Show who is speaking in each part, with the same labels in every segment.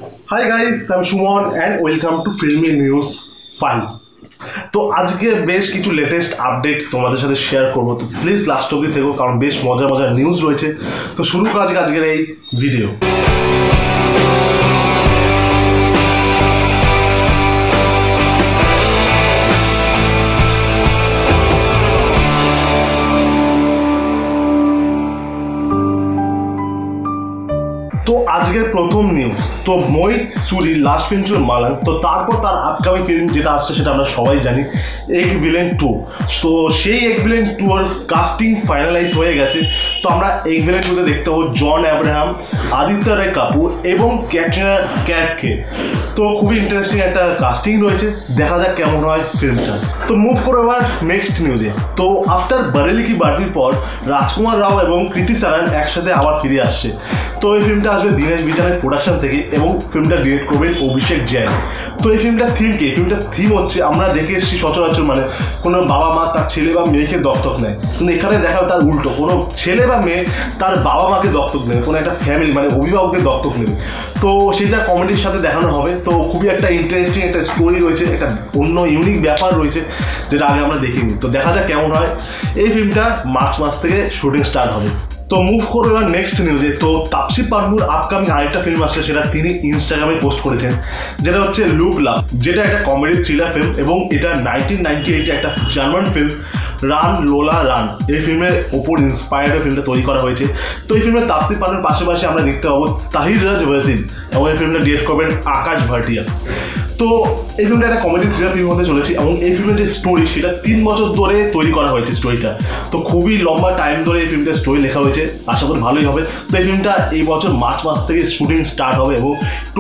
Speaker 1: Hi guys, I'm Shumon and welcome to Filmy News 5. তো আজকে বেশ কিছু লেটেস্ট আপডেট তোমাদের সাথে শেয়ার করবো, তো প্লিজ লাস্ট অবধি থেকো কারণ বেশ মজার মজার নিউজ রয়েছে। তো শুরু করা যাক আজকের এই ভিডিও। তো আজকের প্রথম নিউজ, তো মোহিত সুরির লাস্ট ফিল্ম ছিল মালান। তো তারপর তার আপকামিং ফিল্ম যেটা আসছে সেটা আমরা সবাই জানি, এক ভিলেন 2। তো সেই এক ভিলেন 2 এর কাস্টিং ফাইনালাইজ হয়ে গেছে। তো আমরা এক ভিলেন 2তে দেখতে পাবো জন আব্রাহাম, আদিত্য রায় কাপুর এবং ক্যাটরিনা ক্যাফকে। তো খুবই ইন্টারেস্টিং একটা কাস্টিং রয়েছে, দেখা যাক কেমন হয় ফিল্মটা। তো মুভ করো এবার নেক্সট নিউজে। তো আফটার বারেলি কি বার্ফির পর রাজকুমার রাও এবং কৃতি সারান একসাথে আবার ফিরে আসছে। তো এই ফিল্মটা আসবে দীনেশ বিজানের প্রোডাকশন থেকে এবং ফিল্মটা ডিরেক্ট করবেন অভিষেক জৈন। তো এই ফিল্মটার থিম কি? এই ফিল্মটার থিম হচ্ছে, আমরা দেখে এসেছি সচরাচর মানে কোনো বাবা মা তার ছেলে বা মেয়েকে দত্তক নেয়, কিন্তু এখানে দেখা তার উল্টো, কোনো ছেলে বা মেয়ে তার বাবা মাকে দত্তক নেবে, কোনো একটা ফ্যামিলি মানে অভিভাবককে দত্তক নেবে। তো সেটা কমেডির সাথে দেখানো হবে। তো খুবই একটা ইন্টারেস্টিং একটা স্টোরি রয়েছে, একটা অন্য ইউনিক ব্যাপার রয়েছে যেটা আগে আমরা দেখিনি। তো দেখা যাক কেমন হয়। এই ফিল্মটা মার্চ মাস থেকে শুটিং স্টার্ট হবে। তো মুভ করবো এবার নেক্সট নিউজে। তো তাপসী পান্নুর আপকামিং আরেকটা ফিল্ম আসছে, সেটা তিনি ইনস্টাগ্রামে পোস্ট করেছেন, যেটা হচ্ছে লুক লাভ, যেটা একটা কমেডি থ্রিলার ফিল্ম এবং এটা 1998 একটা German film run Lola run, এই ফিল্মের ওপর ইন্সপায়ার্ড ফিল্মটা তৈরি করা হয়েছে। তো এই ফিল্মে তাপসী পান্নুর পাশাপাশি আমরা দেখতে পাবো তাহির রাজ ওয়াসিম এবং এই ফিল্মটা ডিরেক্ট করবেন আকাশ ভাটিয়া। তো এই ফিল্মটা একটা কমেডি থ্রিলার ফিল্ম হতে চলেছে এবং এই ফিল্মের যে স্টোরি সেটা 3 বছর ধরে তৈরি করা হয়েছে স্টোরিটা। তো খুবই লম্বা টাইম ধরে এই ফিল্মটার স্টোরি লেখা হয়েছে, আশা করি ভালোই হবে। তো এই ফিল্মটা এই বছর মার্চ মাস থেকে শুটিং স্টার্ট হবে এবং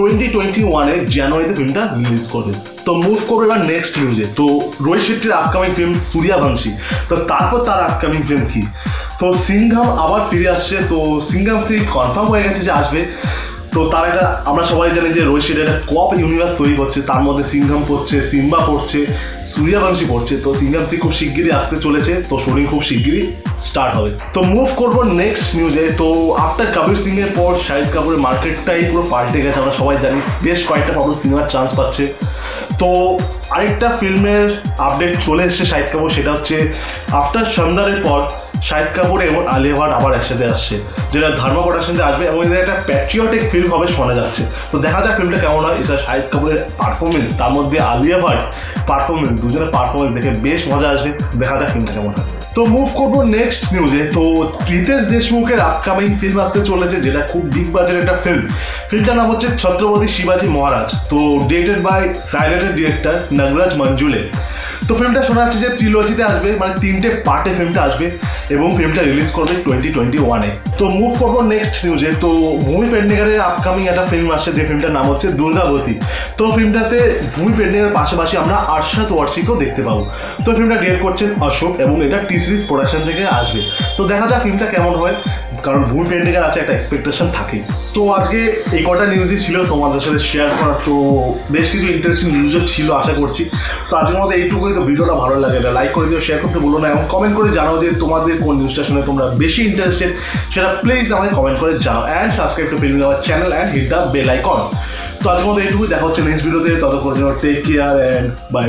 Speaker 1: 2021 জানুয়ারিতে ফিল্মটা রিলিজ করবে। তো মুভ করবে এবার নেক্সট নিউজে। তো রোহিত শেট্টির আপকামিং ফিল্ম সূর্যবংশী, তো তারপর তার আপকামিং ফিল্ম কি? তো সিংঘাম আবার ফিরে আসছে। তো সিংঘাম 3 কনফার্ম হয়ে গেছে যে আসবে। তো তার একটা আমরা সবাই জানি যে রোহিত শেট্টি একটা কপ ইউনিভার্স তৈরি করছে, তার মধ্যে সিংঘাম পড়ছে, সিম্বা পড়ছে, সূর্যবংশী পড়ছে। তো সিংঘাম 3 খুব শিগগিরই আসতে চলেছে, তো শুটিং খুব শিগগিরই স্টার্ট হবে। তো মুভ করবো নেক্সট নিউজে। তো আফটার কবির সিং এর পর শাহিদ কাপুরের মার্কেটটাই পুরো পাল্টে গেছে, আমরা সবাই জানি। বেশ কয়েকটা প্রবলেম সিনেমার চান্স পাচ্ছে। তো আরেকটা ফিল্মের আপডেট চলে এসেছে শাহিদ কাপুর, সেটা হচ্ছে আফটার সন্ধ্যারের পর শাহিদ কাপুর এবং আলিয়া ভাট আবার একসাথে আসছে, যেটা ধর্মা প্রোডাকশনতে আসবে এবং এটা একটা প্যাট্রিয়টিক ফিল্ম হবে শোনা যাচ্ছে। তো দেখা যাক ফিল্মটা কেমন হয়। এটা শাহিদ কাপুরের পারফরমেন্স, তার মধ্যে আলিয়া ভাট পারফরমেন্স, দুজনের পারফরমেন্স দেখে বেশ মজা আসবে। দেখা যাক ফিল্মটা কেমন হয়। তো মুভ করবো নেক্সট নিউজে। তো রিতেশ দেশমুখের আপকামিং ফিল্ম আসতে চলেছে, যেটা খুব বিগ বাজেটের একটা ফিল্ম। ফিল্মটার নাম হচ্ছে ছত্রপতি শিবাজি মহারাজ। তো ডিরেক্টেড বাই সাইলেন্টের ডিরেক্টর নাগরাজ মঞ্জুলে। তো ফিল্মটা শোনা যাচ্ছে যে ট্রিলজিতে আসবে, মানে 3টে পার্টে ফিল্মটা আসবে এবং ফিল্মটা রিলিজ করবে 2021-এ। তো মুভ করবো নেক্সট নিউজে। তো ভূমি পেডনেকারের আপকামিং একটা ফিল্ম আসছে, যে ফিল্মটার নাম হচ্ছে দুর্গাবতী। তো ফিল্মটাতে ভূমি পেডনেকারের পাশাপাশি আমরা আরশাদ ওয়ারসিকেও দেখতে পাবো। তো ফিল্মটা ডিরেক্ট করছেন অশোক এবং এটা টি সিরিজ প্রোডাকশন থেকে আসবে। তো দেখা যাক ফিল্মটা কেমন হয়, কারণ ভূমি পেডনেকার আছে, একটা এক্সপেকটেশন থাকেই। তো আজকে এই কটা নিউজই ছিল তোমাদের সাথে শেয়ার করা। তো বেশ কিছু ইন্টারেস্টিং নিউজও ছিল আশা করছি। তো আজকের মধ্যে এইটুকুই। তো ভিডিওটা ভালো লাগে লাইক করে দিও, শেয়ার করতে বলো না এবং কমেন্ট করে জানাও যে তোমাদের কোন নিউজটা শুনে তোমরা বেশি ইন্টারেস্টেড, সেটা প্লিজ আমাকে কমেন্ট করে জানাও। And subscribe to filmy our channel and hit the bell icon. তো আজকের মধ্যে এইটুকুই, দেখা হচ্ছে নেক্সট ভিডিওতে। ততক্ষণ take care and bye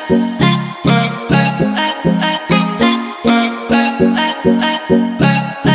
Speaker 1: by.